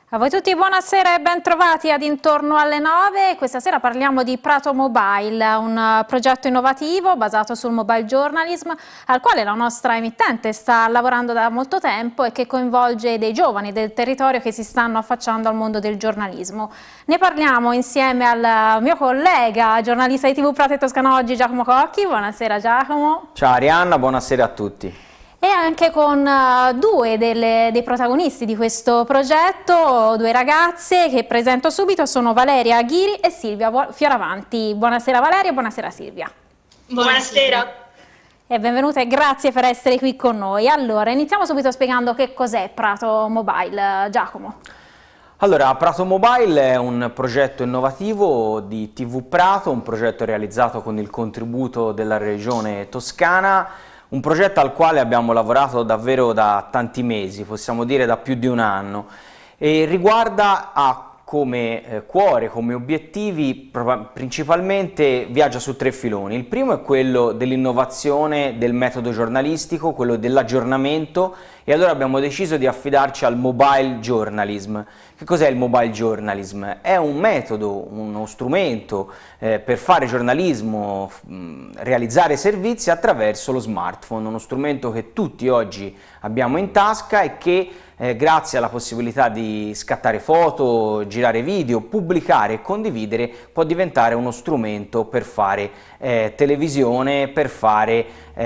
A voi tutti buonasera e ben trovati ad Intorno alle 9. Questa sera parliamo di Prato Mobile, un progetto innovativo basato sul mobile journalism al quale la nostra emittente sta lavorando da molto tempo e che coinvolge dei giovani del territorio che si stanno affacciando al mondo del giornalismo. Ne parliamo insieme al mio collega, giornalista di TV Prato e Toscana Oggi, Giacomo Cocchi. Buonasera Giacomo. Ciao Arianna, buonasera a tutti. E anche con due dei protagonisti di questo progetto, due ragazze che presento subito, sono Valeria Aghiri e Silvia Fioravanti. Buonasera Valeria, buonasera Silvia. Buonasera. E benvenute e grazie per essere qui con noi. Allora, iniziamo subito spiegando che cos'è Prato Mobile, Giacomo. Allora, Prato Mobile è un progetto innovativo di TV Prato, un progetto realizzato con il contributo della Regione Toscana. Un progetto al quale abbiamo lavorato davvero da tanti mesi, possiamo dire da più di un anno, e riguarda come cuore, come obiettivi, principalmente viaggia su tre filoni. Il primo è quello dell'innovazione del metodo giornalistico, quello dell'aggiornamento, e allora abbiamo deciso di affidarci al mobile journalism. Che cos'è il mobile journalism? È un metodo, uno strumento per fare giornalismo, realizzare servizi attraverso lo smartphone, uno strumento che tutti oggi abbiamo in tasca e che grazie alla possibilità di scattare foto, girare video, pubblicare e condividere può diventare uno strumento per fare televisione, per fare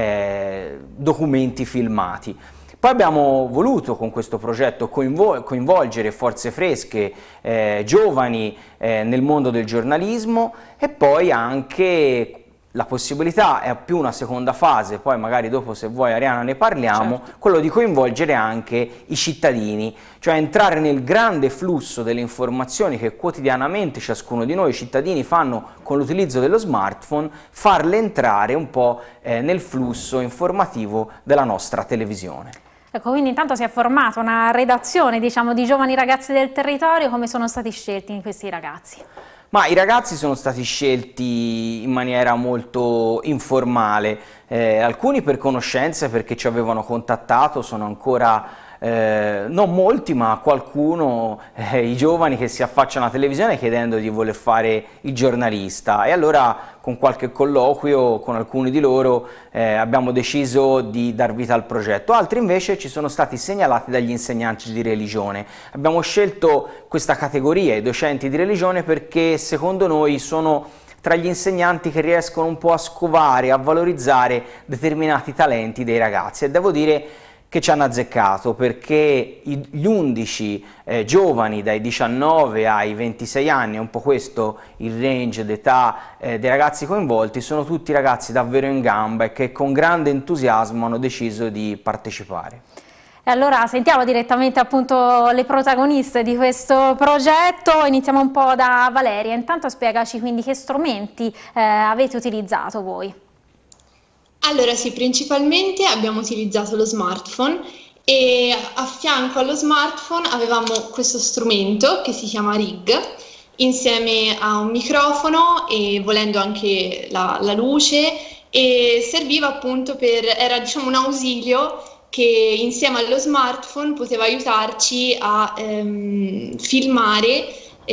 documenti filmati. Poi abbiamo voluto con questo progetto coinvolgere forze fresche, giovani nel mondo del giornalismo, e poi anche la possibilità, è più una seconda fase, poi magari dopo se vuoi Arianna ne parliamo, certo, quello di coinvolgere anche i cittadini, cioè entrare nel grande flusso delle informazioni che quotidianamente ciascuno di noi cittadini fanno con l'utilizzo dello smartphone, farle entrare un po' nel flusso informativo della nostra televisione. Ecco, quindi intanto si è formata una redazione, diciamo, di giovani ragazzi del territorio. Come sono stati scelti questi ragazzi? Ma i ragazzi sono stati scelti in maniera molto informale, alcuni per conoscenze perché ci avevano contattato, sono ancora non molti ma qualcuno, i giovani che si affacciano alla televisione chiedendo di voler fare il giornalista, e allora con qualche colloquio con alcuni di loro abbiamo deciso di dar vita al progetto. Altri invece ci sono stati segnalati dagli insegnanti di religione. Abbiamo scelto questa categoria, i docenti di religione, perché secondo noi sono tra gli insegnanti che riescono un po' a scovare, a valorizzare determinati talenti dei ragazzi, e devo dire che ci hanno azzeccato, perché gli 11 giovani dai 19 ai 26 anni, è un po' questo il range d'età dei ragazzi coinvolti, sono tutti ragazzi davvero in gamba e che con grande entusiasmo hanno deciso di partecipare. E allora sentiamo direttamente appunto le protagoniste di questo progetto. Iniziamo un po' da Valeria. Intanto spiegaci quindi che strumenti avete utilizzato voi. Allora sì, principalmente abbiamo utilizzato lo smartphone, e a fianco allo smartphone avevamo questo strumento che si chiama Rig, insieme a un microfono e volendo anche la luce, e serviva appunto era diciamo un ausilio che insieme allo smartphone poteva aiutarci a filmare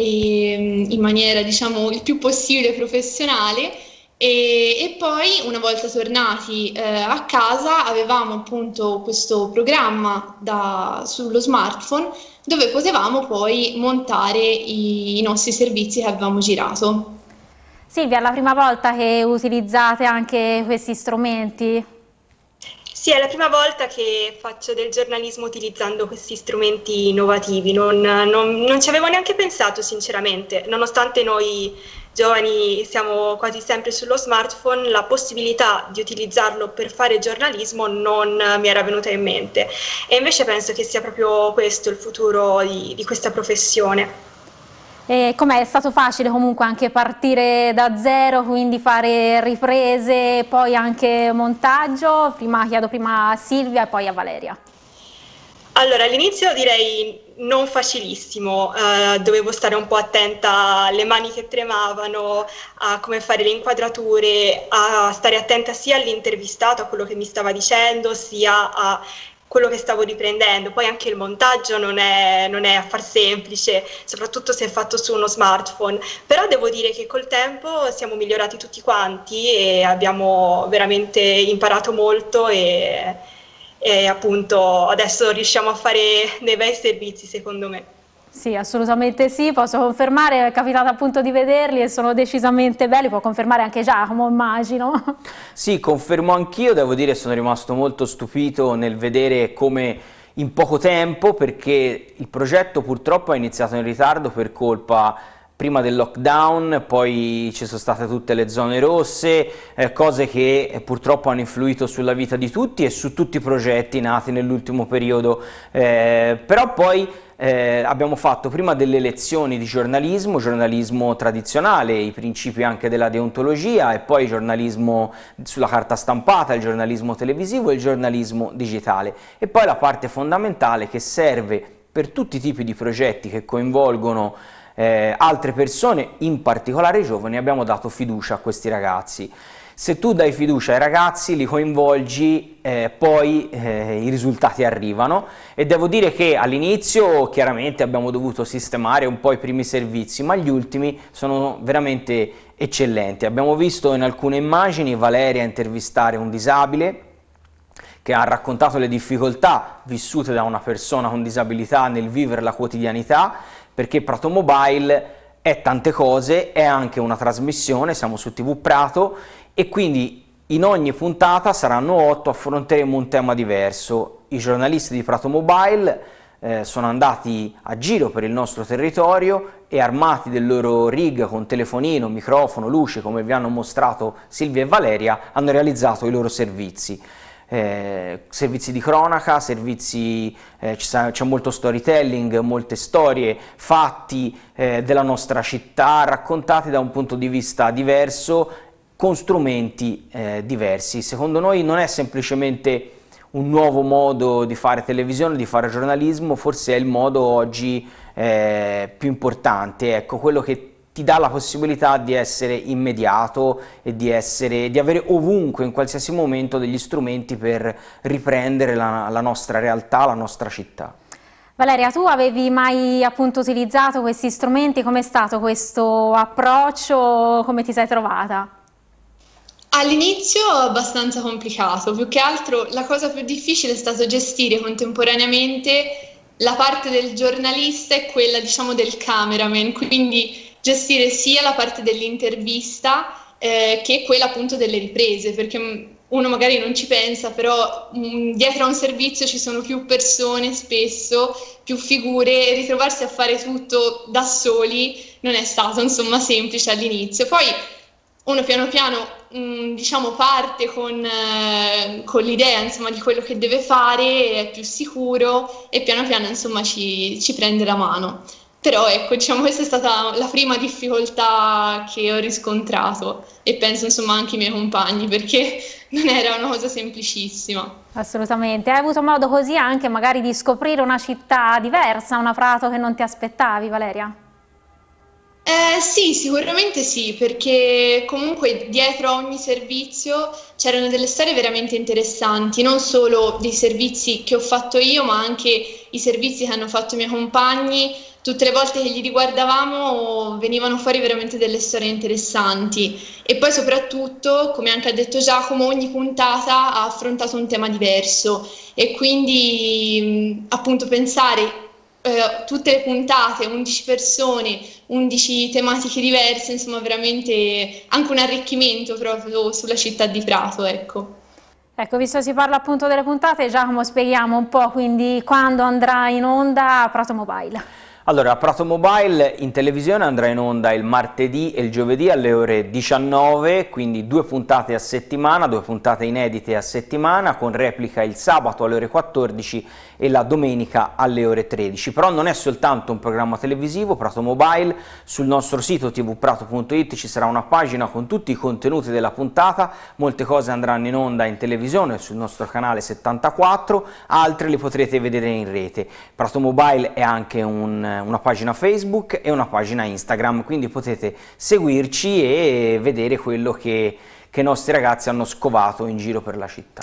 in maniera diciamo il più possibile professionale. E poi una volta tornati a casa avevamo appunto questo programma sullo smartphone dove potevamo poi montare i nostri servizi che avevamo girato. Silvia, è la prima volta che utilizzate anche questi strumenti? Sì, è la prima volta che faccio del giornalismo utilizzando questi strumenti innovativi, non ci avevo neanche pensato sinceramente, nonostante noi giovani siamo quasi sempre sullo smartphone, la possibilità di utilizzarlo per fare giornalismo non mi era venuta in mente, e invece penso che sia proprio questo il futuro di questa professione. E com'è? È stato facile comunque anche partire da zero, quindi fare riprese, poi anche montaggio? Chiedo prima a Silvia e poi a Valeria. Allora, all'inizio direi non facilissimo, dovevo stare un po' attenta alle mani che tremavano, a come fare le inquadrature, a stare attenta sia all'intervistato, a quello che mi stava dicendo, sia a quello che stavo riprendendo. Poi anche il montaggio non è affar semplice, soprattutto se è fatto su uno smartphone, però devo dire che col tempo siamo migliorati tutti quanti e abbiamo veramente imparato molto e appunto adesso riusciamo a fare dei bei servizi, secondo me. Sì, assolutamente sì, posso confermare, è capitato appunto di vederli e sono decisamente belli, può confermare anche Giacomo, immagino. Sì, confermo anch'io, devo dire sono rimasto molto stupito nel vedere come in poco tempo, perché il progetto purtroppo è iniziato in ritardo per colpa prima del lockdown, poi ci sono state tutte le zone rosse, cose che purtroppo hanno influito sulla vita di tutti e su tutti i progetti nati nell'ultimo periodo, però poi abbiamo fatto prima delle lezioni di giornalismo tradizionale, i principi anche della deontologia, e poi giornalismo sulla carta stampata, il giornalismo televisivo e il giornalismo digitale, e poi la parte fondamentale che serve per tutti i tipi di progetti che coinvolgono altre persone, in particolare i giovani. Abbiamo dato fiducia a questi ragazzi. Se tu dai fiducia ai ragazzi, li coinvolgi, poi i risultati arrivano, e devo dire che all'inizio chiaramente abbiamo dovuto sistemare un po' i primi servizi, ma gli ultimi sono veramente eccellenti. Abbiamo visto in alcune immagini Valeria intervistare un disabile che ha raccontato le difficoltà vissute da una persona con disabilità nel vivere la quotidianità, perché Prato Mobile è tante cose, è anche una trasmissione, siamo su TV Prato, e quindi in ogni puntata, saranno 8, affronteremo un tema diverso. I giornalisti di Prato Mobile sono andati a giro per il nostro territorio e, armati del loro rig con telefonino, microfono, luce, come vi hanno mostrato Silvia e Valeria, hanno realizzato i loro servizi. Servizi di cronaca, servizi, c'è molto storytelling, molte storie, fatti della nostra città raccontati da un punto di vista diverso, con strumenti diversi. Secondo noi non è semplicemente un nuovo modo di fare televisione, di fare giornalismo, forse è il modo oggi più importante, ecco, quello che ti dà la possibilità di essere immediato e di avere ovunque, in qualsiasi momento, degli strumenti per riprendere la nostra realtà, la nostra città. Valeria, tu avevi mai appunto utilizzato questi strumenti? Com'è stato questo approccio? Come ti sei trovata? All'inizio abbastanza complicato, più che altro la cosa più difficile è stato gestire contemporaneamente la parte del giornalista e quella, diciamo, del cameraman, quindi gestire sia la parte dell'intervista che quella appunto delle riprese, perché uno magari non ci pensa, però dietro a un servizio ci sono più persone spesso, più figure, e ritrovarsi a fare tutto da soli non è stato insomma semplice all'inizio. Poi uno piano piano diciamo parte con l'idea insomma di quello che deve fare, è più sicuro e piano piano insomma ci prende la mano. Però ecco, diciamo, questa è stata la prima difficoltà che ho riscontrato, e penso insomma anche i miei compagni, perché non era una cosa semplicissima. Assolutamente. Hai avuto modo così anche magari di scoprire una città diversa, una Prato che non ti aspettavi, Valeria? Sì, sicuramente sì, perché comunque dietro a ogni servizio c'erano delle storie veramente interessanti, non solo dei servizi che ho fatto io, ma anche i servizi che hanno fatto i miei compagni. Tutte le volte che li riguardavamo venivano fuori veramente delle storie interessanti, e poi soprattutto, come anche ha detto Giacomo, ogni puntata ha affrontato un tema diverso, e quindi appunto pensare tutte le puntate, 11 persone, 11 tematiche diverse, insomma veramente anche un arricchimento proprio sulla città di Prato, ecco. Ecco, visto si parla appunto delle puntate, Giacomo, spieghiamo un po' quindi quando andrà in onda Prato Mobile. Allora, Prato Mobile in televisione andrà in onda il martedì e il giovedì alle ore 19, quindi 2 puntate a settimana, 2 puntate inedite a settimana, con replica il sabato alle ore 14 e la domenica alle ore 13. Però non è soltanto un programma televisivo, Prato Mobile. Sul nostro sito tvprato.it ci sarà una pagina con tutti i contenuti della puntata, molte cose andranno in onda in televisione sul nostro canale 74, altre le potrete vedere in rete. Prato Mobile è anche una pagina Facebook e una pagina Instagram, quindi potete seguirci e vedere quello che i nostri ragazzi hanno scovato in giro per la città.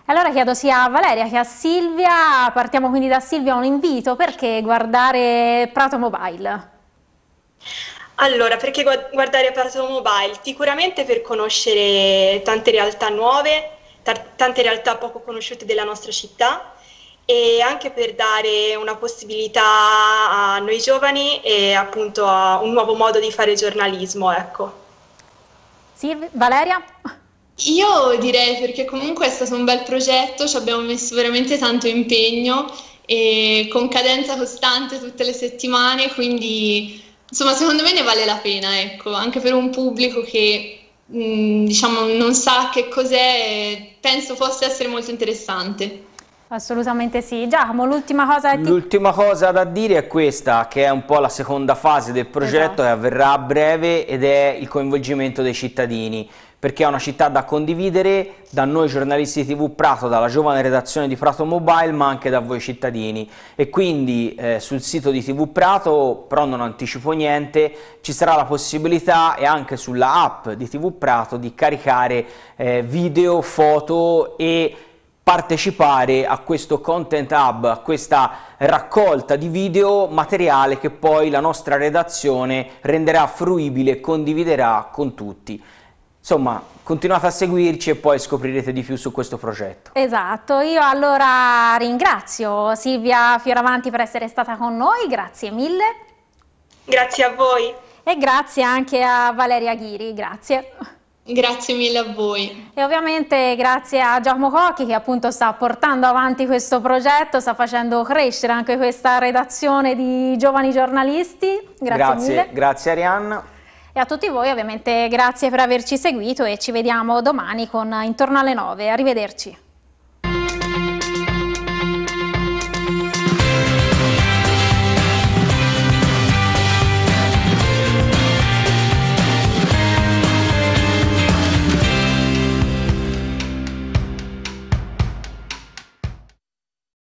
Allora chiedo sia a Valeria che a Silvia, partiamo quindi da Silvia, un invito, perché guardare Prato Mobile? Allora, perché guardare Prato Mobile? Sicuramente per conoscere tante realtà nuove, tante realtà poco conosciute della nostra città, e anche per dare una possibilità a noi giovani e appunto a un nuovo modo di fare giornalismo, ecco. Sì, Valeria? Io direi perché comunque è stato un bel progetto, ci abbiamo messo veramente tanto impegno e con cadenza costante tutte le settimane, quindi insomma secondo me ne vale la pena, ecco, anche per un pubblico che diciamo non sa che cos'è, penso possa essere molto interessante. Assolutamente sì. Giacomo, l'ultima cosa che L'ultima cosa da dire è questa, che è un po' la seconda fase del progetto, che avverrà a breve, ed è il coinvolgimento dei cittadini, perché è una città da condividere da noi giornalisti di TV Prato, dalla giovane redazione di Prato Mobile, ma anche da voi cittadini. E quindi sul sito di TV Prato, però non anticipo niente, ci sarà la possibilità, e anche sulla app di TV Prato, di caricare video, foto e partecipare a questo Content Hub, a questa raccolta di video materiale che poi la nostra redazione renderà fruibile e condividerà con tutti. Insomma, continuate a seguirci e poi scoprirete di più su questo progetto. Esatto, io allora ringrazio Silvia Fioravanti per essere stata con noi, grazie mille. Grazie a voi. E grazie anche a Valeria Ghiri, grazie. Grazie mille a voi. E ovviamente grazie a Giacomo Cocchi, che appunto sta portando avanti questo progetto, sta facendo crescere anche questa redazione di giovani giornalisti. Grazie mille. Grazie Arianna. E a tutti voi ovviamente grazie per averci seguito e ci vediamo domani con Intorno alle 9. Arrivederci.